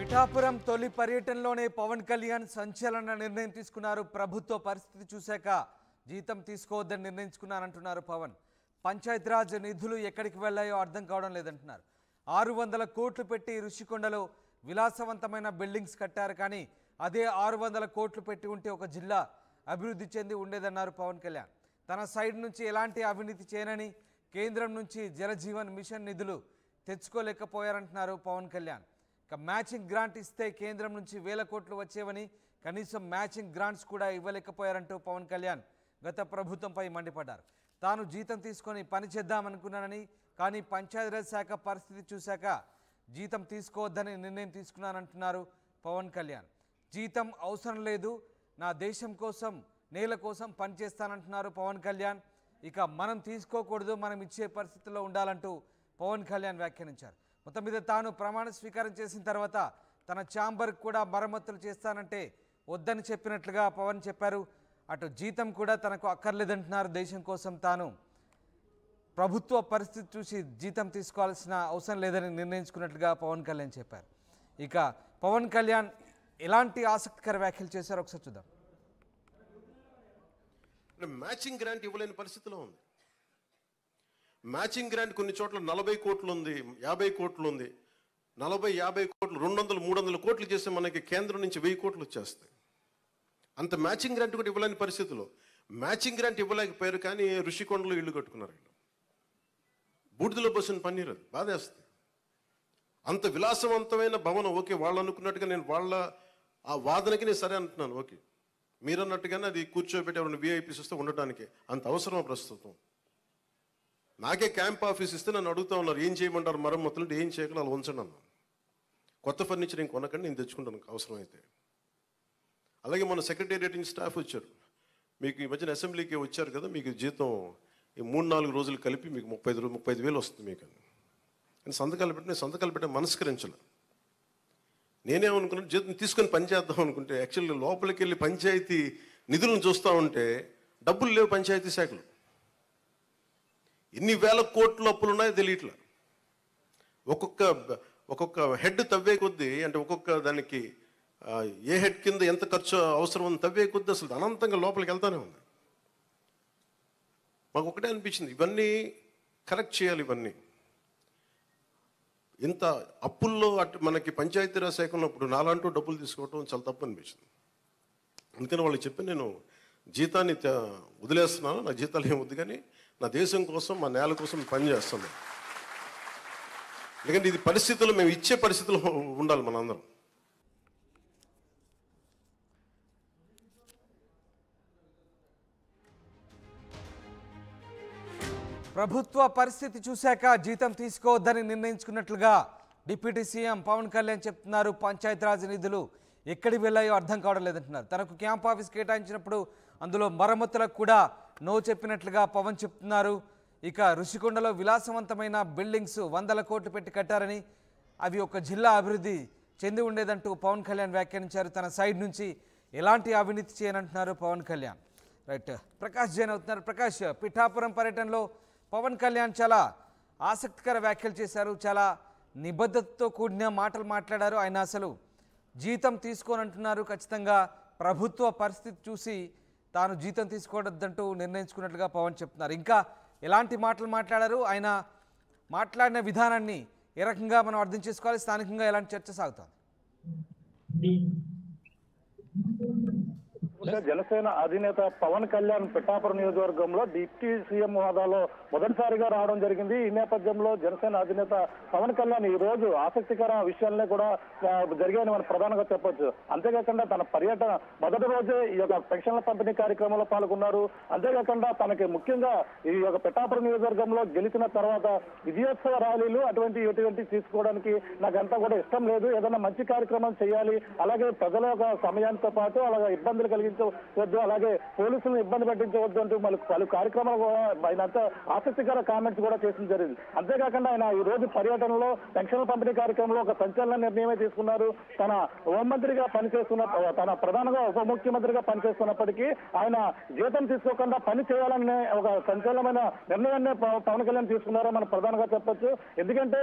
పిఠాపురం తొలి పర్యటనలోనే పవన్ కళ్యాణ్ సంచలన నిర్ణయం తీసుకున్నారు. ప్రభుత్వ పరిస్థితి చూశాక జీతం తీసుకోవద్దని నిర్ణయించుకున్నారంటున్నారు పవన్. పంచాయతీరాజ్ నిధులు ఎక్కడికి వెళ్ళాయో అర్థం కావడం లేదంటున్నారు. 600 కోట్లు పెట్టి ఋషికొండలో విలాసవంతమైన బిల్డింగ్స్ కట్టారు. కానీ అదే 600 కోట్లు పెట్టి ఉంటే ఒక జిల్లా అభివృద్ధి చెంది ఉండేదన్నారు పవన్ కళ్యాణ్. తన సైడ్ నుంచి ఎలాంటి అవినీతి చేయనని కేంద్రం నుంచి జలజీవన్ మిషన్ నిధులు తెచ్చుకోలేకపోయారంటున్నారు పవన్ కళ్యాణ్. ఇక మ్యాచింగ్ గ్రాంట్ ఇస్తే కేంద్రం నుంచి 1000 కోట్లు వచ్చేవని కనీసం మ్యాచింగ్ గ్రాంట్స్ కూడా ఇవ్వలేకపోయారంటూ పవన్ కళ్యాణ్ గత ప్రభుత్వంపై మండిపడ్డారు. తాను జీతం తీసుకొని పని చేద్దామనుకున్నానని, కానీ పంచాయతీరాజ్ శాఖ పరిస్థితి చూశాక జీతం తీసుకోవద్దని నిర్ణయం తీసుకున్నానంటున్నారు పవన్ కళ్యాణ్. జీతం అవసరం లేదు, నా దేశం కోసం నేల కోసం పనిచేస్తానంటున్నారు పవన్ కళ్యాణ్. ఇక మనం తీసుకోకూడదు, మనం ఇచ్చే పరిస్థితుల్లో ఉండాలంటూ పవన్ కళ్యాణ్ వ్యాఖ్యానించారు. మొత్తం మీద తాను ప్రమాణ స్వీకారం చేసిన తర్వాత తన ఛాంబర్ కూడా మరమ్మతులు చేస్తానంటే వద్దని చెప్పినట్లుగా పవన్ చెప్పారు. అటు జీతం కూడా తనకు అక్కర్లేదంటున్నారు. దేశం కోసం తాను ప్రభుత్వ పరిస్థితి చూసి జీతం తీసుకోవాల్సిన అవసరం లేదని నిర్ణయించుకున్నట్లుగా పవన్ కళ్యాణ్ చెప్పారు. ఇక పవన్ కళ్యాణ్ ఎలాంటి ఆసక్తికర వ్యాఖ్యలు చేశారో ఒకసారి చూద్దాం. మ్యాచింగ్ గ్రాంట్ ఇవ్వలేని పరిస్థితిలో ఉంది. మ్యాచింగ్ గ్రాంట్ కొన్ని చోట్ల 40 కోట్లు ఉంది, 50 కోట్లు ఉంది. 40, 50 కోట్లు 200, 300 కోట్లు చేస్తే మనకి కేంద్రం నుంచి 1000 కోట్లు వచ్చేస్తాయి. అంత మ్యాచింగ్ గ్రాంట్ కూడా ఇవ్వలేని పరిస్థితిలో మ్యాచింగ్ గ్రాంట్ ఇవ్వలేకపోయారు. కానీ ఋషికొండలో ఇల్లు కట్టుకున్నారు. బూడిదలో పోసిన పన్నీరు, అది బాధేస్తుంది. అంత విలాసవంతమైన భవనం, ఓకే వాళ్ళు అనుకున్నట్టుగా నేను వాళ్ళ ఆ వాదనకి నేను సరే అంటున్నాను. ఓకే మీరు అన్నట్టుగానే అది కూర్చోబెట్టి ఎవరైనా విఐపీస్ వస్తే ఉండటానికి అంత అవసరం ప్రస్తుతం. నాకే క్యాంప్ ఆఫీస్ ఇస్తే నన్ను అడుగుతా ఉన్నారు, ఏం చేయమంటారు మరమ్మతులు, ఏం చేయగలరు అలా ఉంచండి అన్నాను. కొత్త ఫర్నిచర్ ఏం కొనకండి, నేను తెచ్చుకుంటాను అవసరమైతే. అలాగే మన సెక్రటేరియట్ నుంచి స్టాఫ్ వచ్చారు. మీకు ఈ మధ్యన అసెంబ్లీకి వచ్చారు కదా, మీకు జీతం ఈ 3-4 రోజులు కలిపి మీకు 35,000 వస్తుంది మీకు అని సంతకాలు పెట్టే మనస్కరించాలి. నేనేమనుకున్నాను, జీతం తీసుకొని పని చేద్దాం అనుకుంటే యాక్చువల్లీ లోపలికి వెళ్ళి పంచాయతీ నిధులను చూస్తూ ఉంటే డబ్బులు లేవు. పంచాయతీ శాఖలు ఎన్ని వేల కోట్లు అప్పులు ఉన్నాయో తెలియట్లా. ఒక్కొక్క హెడ్ తవ్వే కొద్దీ, అంటే ఒక్కొక్క దానికి ఏ హెడ్ కింద ఎంత ఖర్చు అవసరం ఉంది తవ్వే కొద్దీ అసలు అనంతంగా లోపలికి వెళ్తానే ఉంది. మాకు ఒకటే అనిపించింది, ఇవన్నీ కరెక్ట్ చేయాలి. ఇవన్నీ ఇంత అప్పుల్లో మనకి పంచాయతీరాజ్ శాఖ ఉన్నప్పుడు నాలంటూ డబ్బులు తీసుకోవటం చాలా తప్పు అనిపించింది. అందుకని వాళ్ళకి చెప్పి నేను జీతాన్ని వదిలేస్తున్నాను, నా జీతాలు ఏం వద్దు, కానీ నా దేశం కోసం మా నేల కోసం పనిచేస్తున్నాను. ఎందుకంటే ఇది పరిస్థితులు మేము ఇచ్చే పరిస్థితులు ఉండాలి మనందరం. ప్రభుత్వ పరిస్థితి చూశాక జీతం తీసుకోవద్దని నిర్ణయించుకున్నట్లుగా డిప్యూటీ సీఎం పవన్ కళ్యాణ్ చెప్తున్నారు. పంచాయతీరాజ్ నిధులు ఎక్కడికి వెళ్ళాయో అర్థం కావడం లేదంటున్నారు. తనకు క్యాంప్ ఆఫీస్ కేటాయించినప్పుడు అందులో మరమ్మతులకు కూడా నో చెప్పినట్లుగా పవన్ చెప్తున్నారు. ఇక ఋషికొండలో విలాసవంతమైన బిల్డింగ్స్ 100 కోట్లు పెట్టి కట్టారని అవి ఒక జిల్లా అభివృద్ధి చెంది ఉండేదంటూ పవన్ కళ్యాణ్ వ్యాఖ్యానించారు. తన సైడ్ నుంచి ఎలాంటి అవినీతి చేయనంటున్నారు పవన్ కళ్యాణ్. రైట్, ప్రకాష్ జైన్ అవుతున్నారు. ప్రకాష్, పిఠాపురం పర్యటనలో పవన్ కళ్యాణ్ చాలా ఆసక్తికర వ్యాఖ్యలు చేశారు. చాలా నిబద్ధతతో కూడిన మాటలు మాట్లాడారు. ఆయన అసలు జీతం తీసుకోనంటున్నారు. ఖచ్చితంగా ప్రభుత్వ పరిస్థితి చూసి తాను జీతం తీసుకోవద్దంటూ నిర్ణయించుకున్నట్లుగా పవన్ చెప్తున్నారు. ఇంకా ఎలాంటి మాటలు మాట్లాడారు, ఆయన మాట్లాడిన విధానాన్ని ఏ రకంగా మనం అర్థం చేసుకోవాలి, స్థానికంగా ఎలాంటి చర్చ సాగుతుంది? జనసేన అధినేత పవన్ కళ్యాణ్ పిఠాపురం నియోజకవర్గంలో డిప్యూటీ సీఎం హోదాలో మొదటిసారిగా రావడం జరిగింది. ఈ నేపథ్యంలో జనసేన అధినేత పవన్ కళ్యాణ్ ఈ రోజు ఆసక్తికర విషయాలనే కూడా జరిగాయని మనం ప్రధానంగా చెప్పొచ్చు. అంతేకాకుండా తన పర్యటన మొదటి రోజే ఈ యొక్క పెన్షన్ల పంపిణీ కార్యక్రమంలో పాల్గొన్నారు. అంతేకాకుండా తనకి ముఖ్యంగా ఈ యొక్క పిఠాపురం నియోజకవర్గంలో గెలిచిన తర్వాత విజయోత్సవ ర్యాలీలు ఇటువంటి తీసుకోవడానికి నాకంతా కూడా ఇష్టం లేదు. ఏదైనా మంచి కార్యక్రమం చేయాలి, అలాగే ప్రజల యొక్క సమయానితో పాటు అలాగే ఇబ్బందులు కలిగించే పెట్టించవద్దు, అలాగే పోలీసులను ఇబ్బంది పెట్టించవద్దు అంటూ పలు కార్యక్రమాలు కూడా ఆయన అంతా ఆసక్తికర కామెంట్స్ కూడా చేసిన జరిగింది. అంతేకాకుండా ఆయన ఈ రోజు పర్యటనలో పెన్షన్ల పంపిణీ కార్యక్రమంలో ఒక సంచలన నిర్ణయమే తీసుకున్నారు. తన హోంమంత్రిగా పనిచేస్తున్న తన ప్రధానంగా ఉప ముఖ్యమంత్రిగా పనిచేస్తున్నప్పటికీ ఆయన జీతం తీసుకోకుండా పని చేయాలనే ఒక సంచలనమైన నిర్ణయాన్ని పవన్ కళ్యాణ్ తీసుకున్నారో మనం ప్రధానంగా చెప్పొచ్చు. ఎందుకంటే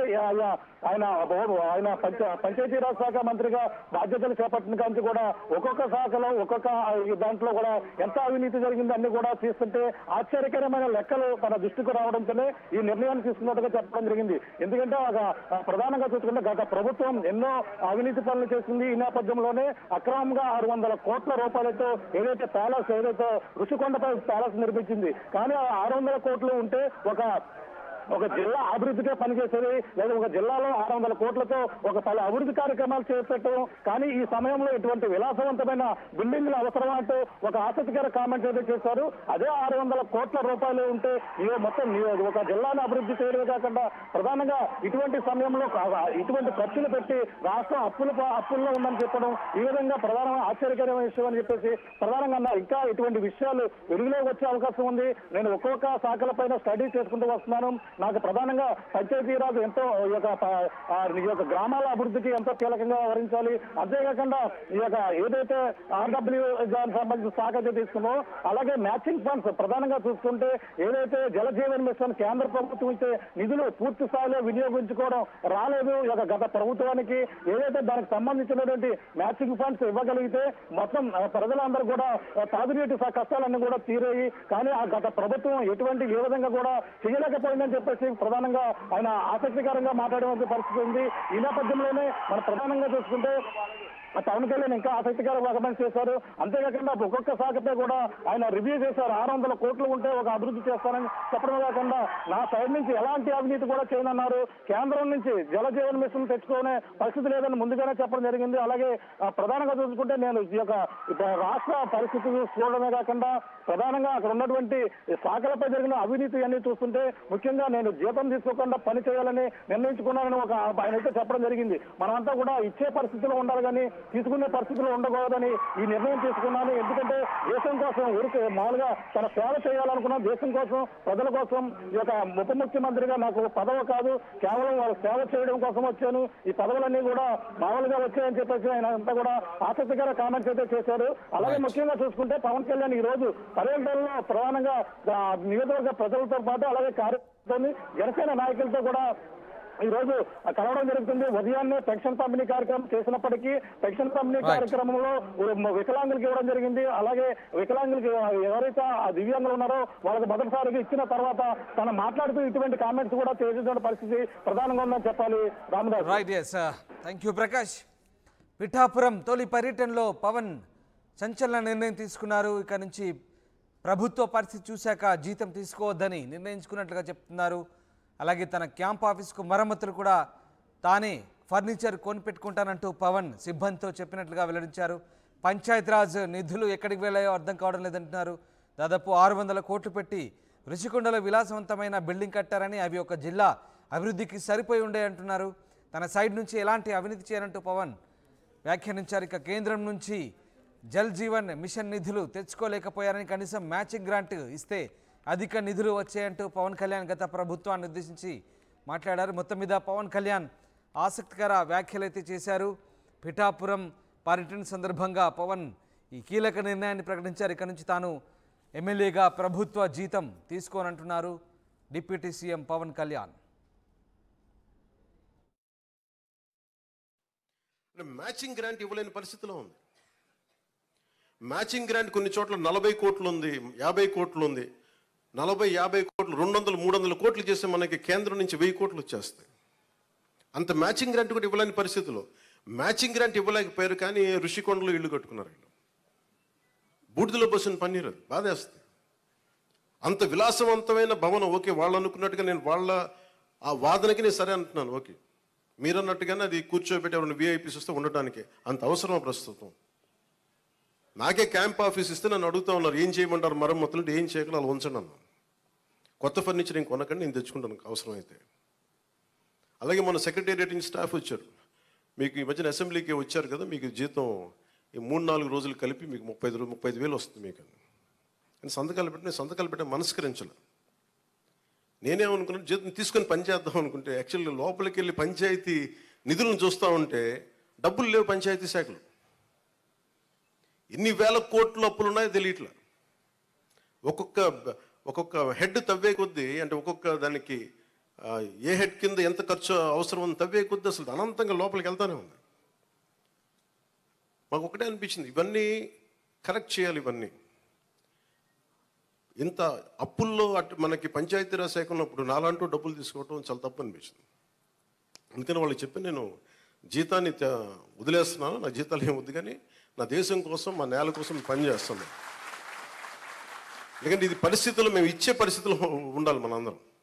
ఆయన పంచాయతీరాజ్ శాఖ మంత్రిగా బాధ్యతలు చేపట్టిన కానీ కూడా ఒక్కొక్క శాఖలో ఒక్కొక్క దాంట్లో కూడా ఎంత అవినీతి జరిగింది అన్ని కూడా తీసుకుంటే ఆశ్చర్యకరమైన లెక్కలు తన దృష్టికి రావడంతోనే ఈ నిర్ణయాన్ని తీసుకున్నట్టుగా చెప్పడం జరిగింది. ఎందుకంటే ప్రధానంగా చూసుకుంటే గత ప్రభుత్వం ఎన్నో అవినీతి పనులు చేసింది. ఈ నేపథ్యంలోనే అక్రమంగా 600 కోట్ల రూపాయలతో ఏదైతే రుషికొండపై ప్యాలెస్ నిర్మించింది. కానీ 600 కోట్లు ఉంటే ఒక జిల్లా అభివృద్ధికే పనిచేసేది, లేదా ఒక జిల్లాలో 600 కోట్లతో పలు అభివృద్ధి కార్యక్రమాలు చేపట్టడం. కానీ ఈ సమయంలో ఇటువంటి విలాసవంతమైన బిల్డింగ్లు అవసరం అంటూ ఒక ఆసక్తికర కామెంట్ అయితే చేశారు. అదే 600 కోట్ల రూపాయలు ఉంటే మొత్తం ఒక జిల్లాను అభివృద్ధి చేయడమే కాకుండా ప్రధానంగా ఇటువంటి సమయంలో ఇటువంటి ఖర్చులు పెట్టి రాష్ట్రం అప్పుల్లో ఉందని చెప్పడం ఈ విధంగా ప్రధానంగా ఆశ్చర్యకరమైన విషయం అని చెప్పేసి ప్రధానంగా ఇంకా ఇటువంటి విషయాలు వెలుగులోకి వచ్చే అవకాశం ఉంది. నేను ఒక్కొక్క శాఖలపైన స్టడీ చేసుకుంటూ వస్తున్నాను. నాకు ప్రధానంగా పంచాయతీరాజ్ ఎంతో ఈ యొక్క గ్రామాల అభివృద్ధికి ఎంతో కీలకంగా వ్యవహరించాలి. అంతేకాకుండా ఏదైతే ఆర్డబ్ల్యూ దానికి సంబంధించిన శాఖ అయితే తీసుకున్నో అలాగే మ్యాచింగ్ ఫండ్స్ ప్రధానంగా చూసుకుంటే ఏదైతే జల జీవన్ మిషన్ కేంద్ర ప్రభుత్వం ఇచ్చే నిధులు పూర్తి స్థాయిలో వినియోగించుకోవడం రాలేదు. గత ప్రభుత్వానికి ఏదైతే దానికి సంబంధించినటువంటి మ్యాచింగ్ ఫండ్స్ ఇవ్వగలిగితే మొత్తం ప్రజలందరూ కూడా తాగునీటి కష్టాలన్నీ కూడా తీరాయి. కానీ ఆ గత ప్రభుత్వం ఏ విధంగా కూడా చేయలేకపోయిందని చెప్పేసి ప్రధానంగా ఆయన ఆసక్తికరంగా మాట్లాడే పరిస్థితి ఉంది. ఈ నేపథ్యంలోనే మనం ప్రధానంగా చూసుకుంటే పవన్ కళ్యాణ్ ఇంకా ఆసక్తికర కామెంట్స్ చేశారు. అంతేకాకుండా ఒక్కొక్క శాఖపై కూడా ఆయన రివ్యూ చేశారు. 600 కోట్లు ఉంటే ఒక అభివృద్ధి చేస్తారని చెప్పడమే కాకుండా నా సైడ్ నుంచి ఎలాంటి అవినీతి కూడా చేయనన్నారు. కేంద్రం నుంచి జల జీవన్ మిషన్ తెచ్చుకునే పరిస్థితి లేదని ముందుగానే చెప్పడం జరిగింది. అలాగే ప్రధానంగా చూసుకుంటే నేను ఈ యొక్క రాష్ట్ర పరిస్థితి చూడడమే కాకుండా ప్రధానంగా అక్కడ ఉన్నటువంటి శాఖలపై జరిగిన అవినీతి అన్ని చూస్తుంటే ముఖ్యంగా నేను జీతం తీసుకోకుండా పని చేయాలని నిర్ణయించుకున్నానని ఆయన అయితే చెప్పడం జరిగింది. మనమంతా కూడా ఇచ్చే పరిస్థితిలో ఉండాలి కానీ తీసుకునే పరిస్థితులు ఉండకూడదని ఈ నిర్ణయం తీసుకున్నాను. ఎందుకంటే దేశం కోసం ఊరికి మామూలుగా తన సేవ చేయాలనుకున్న దేశం కోసం ప్రజల కోసం ఈ యొక్క ఉప ముఖ్యమంత్రిగా నాకు పదవి కాదు, కేవలం వాళ్ళ సేవ చేయడం కోసం వచ్చాను. ఈ పదవులన్నీ కూడా మామూలుగా వచ్చాయని చెప్పేసి ఆయన అంతా కూడా ఆసక్తికర కామెంట్స్ అయితే చేశారు. అలాగే ముఖ్యంగా చూసుకుంటే పవన్ కళ్యాణ్ ఈ రోజు పర్యటనలో ప్రధానంగా నియోజకవర్గ ప్రజలతో పాటు అలాగే కార్యకర్తలు జనసేన నాయకులతో కూడా ఈ రోజు కలవడం జరుగుతుంది. ఉదయాన్నే పెన్షన్ పంపిణీ కార్యక్రమం చేసినప్పటికీ పెన్షన్ పంపిణీ కార్యక్రమంలో వికలాంగులకు ఇవ్వడం జరిగింది. అలాగే వికలాంగులకు ఎవరైతే దివ్యాంగులు ఉన్నారో వాళ్ళకి మొదటిసారిగా ఇచ్చిన తర్వాత తను మాట్లాడుతూ ఇటువంటి కామెంట్స్ కూడా చేసిన పరిస్థితి ప్రధానంగా ఉందని చెప్పాలి. Ramdas. Right, thank you Prakash. Pithapuram తొలి పర్యటనలో పవన్ సంచలన నిర్ణయం తీసుకున్నారు. ఇక నుంచి ప్రభుత్వ పరిస్థితి చూశాక జీతం తీసుకోవద్దని నిర్ణయించుకున్నట్లుగా చెప్తున్నారు. అలాగే తన క్యాంప్ ఆఫీస్కు మరమ్మతులు కూడా తానే ఫర్నిచర్ కొనిపెట్టుకుంటానంటూ పవన్ సిబ్బందితో చెప్పినట్లుగా వెల్లడించారు. పంచాయతీరాజ్ నిధులు ఎక్కడికి వెళ్ళాయో అర్థం కావడం లేదంటున్నారు. దాదాపు 600 కోట్లు పెట్టి రుషికొండలో విలాసవంతమైన బిల్డింగ్ కట్టారని, అవి ఒక జిల్లా అభివృద్ధికి సరిపోయి ఉండే అంటున్నారు. తన సైడ్ నుంచి ఎలాంటి అవినీతి చేయనంటూ పవన్ వ్యాఖ్యానించారు. ఇక కేంద్రం నుంచి జల్ జీవన్ మిషన్ నిధులు తెచ్చుకోలేకపోయారని, కనీసం మ్యాచింగ్ గ్రాంట్ ఇస్తే అధిక నిధులు వచ్చాయంటూ పవన్ కళ్యాణ్ గత ప్రభుత్వాన్ని ఉద్దేశించి మాట్లాడారు. మొత్తం మీద పవన్ కళ్యాణ్ ఆసక్తికర వ్యాఖ్యలైతే చేశారు. పిఠాపురం పర్యటన సందర్భంగా పవన్ ఈ కీలక నిర్ణయాన్ని ప్రకటించారు. ఇక నుంచి తాను ఎమ్మెల్యేగా ప్రభుత్వ జీతం తీసుకోనంటున్నారు deputy CM Pawan Kalyan. Matching grant ఇవ్వలేని పరిస్థితిలో ఉంది. మ్యాచింగ్ గ్రాంట్ కొన్ని చోట్ల 40 కోట్లు ఉంది, 50 కోట్లు ఉంది. 40-50 కోట్లు 200-300 కోట్లు చేస్తే మనకి కేంద్రం నుంచి 1000 కోట్లు వచ్చేస్తాయి. అంత మ్యాచింగ్ గ్రాంట్ కూడా ఇవ్వలేని పరిస్థితిలో మ్యాచింగ్ గ్రాంట్ ఇవ్వలేకపోయారు. కానీ ఋషికొండలో ఇల్లు కట్టుకున్నారు. వీళ్ళు బూడిదలో పోసిన పన్నీరు అది బాధేస్తుంది. అంత విలాసవంతమైన భవనం ఓకే, వాళ్ళు అనుకున్నట్టుగా నేను వాళ్ళ ఆ వాదనకి నేను సరే అంటున్నాను. ఓకే, మీరు అన్నట్టుగానే అది కూర్చోబెట్టి ఎవరైనా విఐపీస్ వస్తే ఉండటానికి అంత అవసరం ప్రస్తుతం. నాకే క్యాంప్ ఆఫీస్ ఇస్తే నన్ను అడుగుతా ఉన్నారు ఏం చేయమంటారు మరమ్మతులు, ఏం చేయగలరు అలా ఉంచండి అన్నాను. కొత్త ఫర్నిచర్ ఇంక కొనకండి, నేను తెచ్చుకుంటాను అవసరమైతే. అలాగే మన సెక్రటేరియట్ నుంచి స్టాఫ్ వచ్చారు. మీకు ఈ మధ్యన అసెంబ్లీకి వచ్చారు కదా, మీకు జీతం ఈ 3-4 రోజులు కలిపి మీకు 35,000 వస్తుంది మీకు అని సంతకాలు పెట్టే మనస్కరించాలి. నేనేమనుకున్నాను, జీతం తీసుకొని పని చేద్దాం అనుకుంటే యాక్చువల్లీ లోపలికి వెళ్ళి పంచాయతీ నిధులను చూస్తూ ఉంటే డబ్బులు లేవు. పంచాయతీ శాఖలు ఎన్ని వేల కోట్ల అప్పులు ఉన్నాయో తెలియట్లా. ఒక్కొక్క హెడ్ తవ్వే కొద్దీ, అంటే ఒక్కొక్క దానికి ఏ హెడ్ కింద ఎంత ఖర్చు అవసరం ఉంది తవ్వే కొద్దీ అసలు అనంతంగా లోపలికి వెళ్తానే ఉంది. మాకు ఒకటే అనిపించింది, ఇవన్నీ కరెక్ట్ చేయాలి. ఇవన్నీ ఇంత అప్పుల్లో మనకి పంచాయతీరాజ్ శాఖ ఉన్నప్పుడు నాలంటూ డబ్బులు తీసుకోవటం చాలా తప్పు అనిపించింది. అందుకని వాళ్ళకి చెప్పి నేను జీతాన్ని వదిలేస్తున్నాను, నా జీతాలు ఏం వద్దు, కానీ నా దేశం కోసం, మా నేల కోసం పనిచేస్తున్నాను. ఎందుకంటే ఇది పరిస్థితుల్లో మేము ఇచ్చే పరిస్థితుల్లో ఉండాలి మనందరం.